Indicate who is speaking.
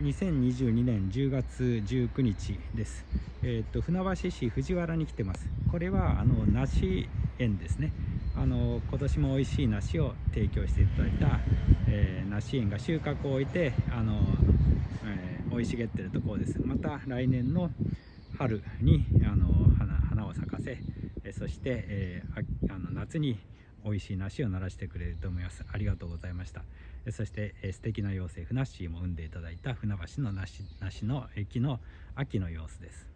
Speaker 1: 2022年10月19日です。船橋市藤原に来てます。これは梨園ですね。今年も美味しい梨を提供していただいた、梨園が収穫を終えて生い茂っているところです。また来年の春に花を咲かせ、そして、夏に美味しい梨をならしてくれると思います。ありがとうございました。そして素敵な妖精ふなっしーも産んでいただいた船橋の梨の木の秋の様子です。